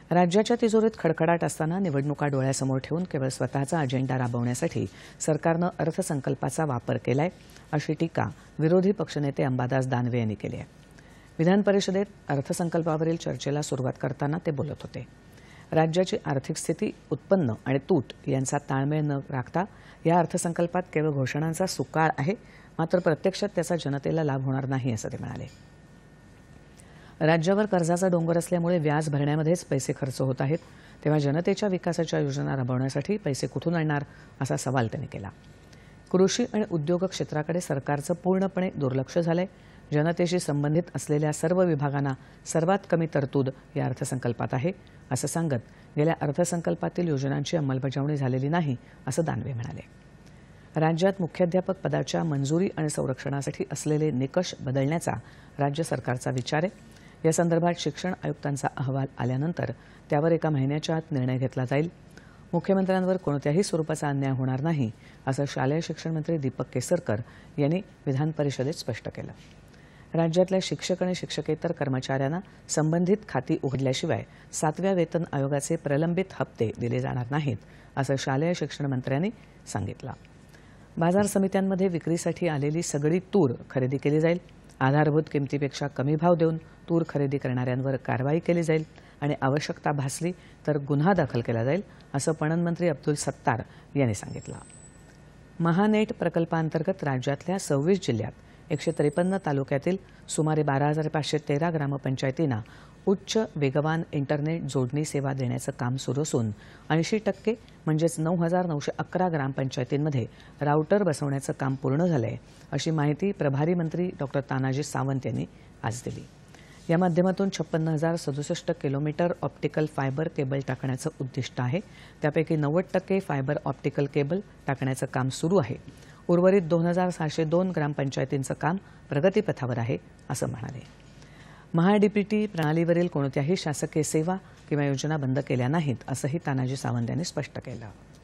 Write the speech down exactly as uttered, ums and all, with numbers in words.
राज्याच्या तिजोरीत खडखडाट असताना निवडणुका डोळ्यासमोर ठेवून केवळ स्वतःचा अजेंडा राबवण्यासाठी सरकारनं अर्थसंकल्पाचा वापर केलाय अशी टीका विरोधी पक्षनेते अंबादास दानवे यांनी केली आहे। विधान परिषदेत अर्थसंकल्पावरील चर्चेला सुरुवात करताना ते बोलत होते। राज्याची आर्थिक स्थिती, उत्पन्न आणि तूट यांचा ताळमेळ न राखता या अर्थसंकल्पात केवळ घोषणांचा सुकाळ आहे, मात्र प्रत्यक्षात त्याचा जनतेला लाभ होणार नाही असं ते म्हणाले। राज्यावर कर्जाचा डोंगर असल्यामुळे व्याज भरण्यामध्येच पैसे खर्च होत आहेत, तेव्हा जनतेच्या विकासाच्या योजना राबवण्यासाठी पैसे कुठून आणणार असा सवाल त्यांनी केला। कृषी आणि उद्योग क्षेत्राकडे सरकारचं पूर्णपणे दुर्लक्ष झालंय। जनतेशी संबंधित असलेल्या सर्व विभागांना सर्वात कमी तरतूद या अर्थसंकल्पात आहे असं सांगत गेल्या अर्थसंकल्पातील योजनांची अंमलबजावणी झालेली नाही असं दानवे म्हणाले। राज्यात मुख्याध्यापक पदाच्या मंजुरी आणि संरक्षणासाठी असलेले निकष बदलण्याचा राज्य सरकारचा विचार आहे। या संदर्भात शिक्षण आयुक्तांचा अहवाल आल्यानंतर त्यावर एका महिन्याच्या आत निर्णय घेतला जाईल। मुख्यमंत्र्यांवर कोणत्याही स्वरूपाचा अन्याय होणार नाही असं शालेय शिक्षण मंत्री दीपक केसरकर यांनी विधान परिषदेत स्पष्ट केलं। राज्यातल्या शिक्षक आणि शिक्षकेतर कर्मचाऱ्यांना संबंधित खाती उघडल्याशिवाय सातव्या वेतन आयोगाचे प्रलंबित हप्ते दिले जाणार नाहीत असं शालेय शिक्षण मंत्र्यांनी सांगितलं। बाजार समित्यांमध्ये विक्रीसाठी आलेली सगळी तूर खरेदी केली जाईल। आधारभूत किमतीपेक्षा कमी भाव देऊन तूर खरेदी करणाऱ्यांवर कारवाई केली जाईल आणि आवश्यकता भासली तर गुन्हा दाखल केला जाईल असं पणन मंत्री अब्दुल सत्तार यांनी सांगितलं। महानेट प्रकल्पांतर्गत राज्यातल्या सव्वीस जिल्ह्यात एकशे त्रेपन्न तालुक्यातील सुमारे बारा हजार पाचशे तेरा ग्रामपंचायतींना उच्च वेगवान इंटरनेट जोडणी सेवा देण्याचं काम सुरू असून ऐंशी टक्के म्हणजेच नऊ हजार नऊशे अकरा ग्रामपंचायतींमध्ये राउटर बसवण्याचं काम पूर्ण झालंय अशी माहिती प्रभारी मंत्री डॉक्टर तानाजी सावंत यांनी आज दिली। या माध्यमातून छप्पन्न हजार सदुसष्ट किलोमीटर ऑप्टिकल फायबर केबल टाकण्याचं उद्दिष्ट आहे। त्यापैकी नव्वद टक्के फायबर ऑप्टिकल केबल टाकण्याचं काम सुरू आहे। उर्वरित दोन हजार सहाशे दोन ग्रामपंचायतींचं काम प्रगतीपथावर आहे असं म्हणाले। महाडीपीटी प्रणालीवरील कोणत्याही शासकीय सेवा किंवा योजना बंद केल्या नाहीत असंही तानाजी सावंत यांनी स्पष्ट केलं।